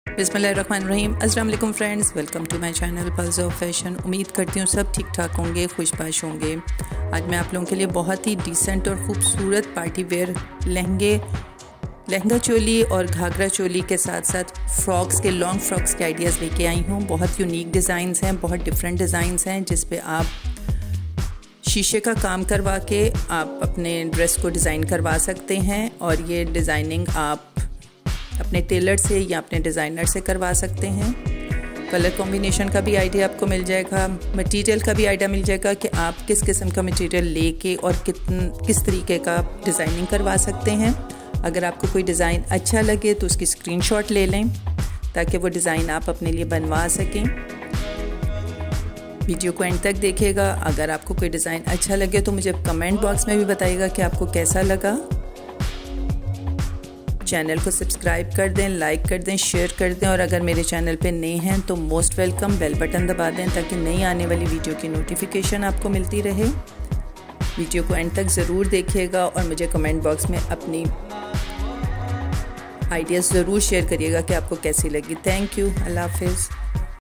बिस्मिल्लाहिर्रहमानिर्रहीम। अस्सलाम वालेकुम friends, welcome to my channel pulse of fashion. उम्मीद करती हूँ सब ठीक ठाक होंगे, खुशबाश होंगे। आज मैं आप लोगों के लिए बहुत ही डिसेंट और ख़ूबसूरत पार्टी वेयर लहंगा चोली और घाघरा चोली के साथ साथ फ्रॉक्स के लॉन्ग फ्रॉक्स के आइडियाज़ लेके आई हूँ। बहुत यूनिक डिज़ाइंस हैं, बहुत डिफरेंट डिज़ाइंस हैं जिस पे आप शीशे का काम करवा के आप अपने ड्रेस को डिज़ाइन करवा सकते हैं। और ये डिज़ाइनिंग आप अपने टेलर से या अपने डिज़ाइनर से करवा सकते हैं। कलर कॉम्बिनेशन का भी आइडिया आपको मिल जाएगा, मटेरियल का भी आइडिया मिल जाएगा कि आप किस किस्म का मटेरियल लेके और किस तरीके का डिज़ाइनिंग करवा सकते हैं। अगर आपको कोई डिज़ाइन अच्छा लगे तो उसकी स्क्रीनशॉट ले लें ताकि वो डिज़ाइन आप अपने लिए बनवा सकें। वीडियो को एंड तक देखिएगा। अगर आपको कोई डिज़ाइन अच्छा लगे तो मुझे कमेंट बॉक्स में भी बताइएगा कि आपको कैसा लगा। चैनल को सब्सक्राइब कर दें, लाइक कर दें, शेयर कर दें। और अगर मेरे चैनल पे नए हैं तो मोस्ट वेलकम, बेल बटन दबा दें ताकि नई आने वाली वीडियो की नोटिफिकेशन आपको मिलती रहे। वीडियो को एंड तक ज़रूर देखिएगा और मुझे कमेंट बॉक्स में अपनी आइडियाज़ ज़रूर शेयर करिएगा कि आपको कैसी लगी। Thank you. अल्लाह हाफिज़।